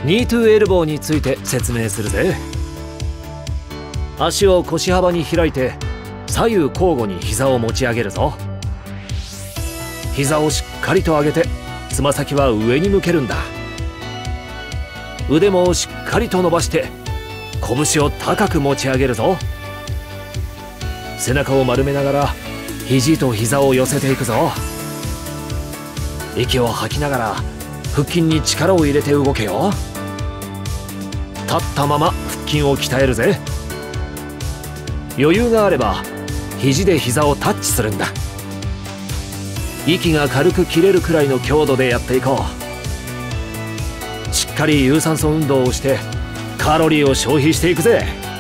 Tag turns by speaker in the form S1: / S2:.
S1: ニートゥエルボーについて説明するぜ。足を腰幅に開いて左右交互に膝を持ち上げるぞ。膝をしっかりと上げてつま先は上に向けるんだ。腕もしっかりと伸ばして拳を高く持ち上げるぞ。背中を丸めながら肘と膝を寄せていくぞ。息を吐きながら腹筋に力を入れて動けよ。立ったまま腹筋を鍛えるぜ。余裕があれば肘で膝をタッチするんだ。息が軽く切れるくらいの強度でやっていこう。しっかり有酸素運動をしてカロリーを消費していくぜ。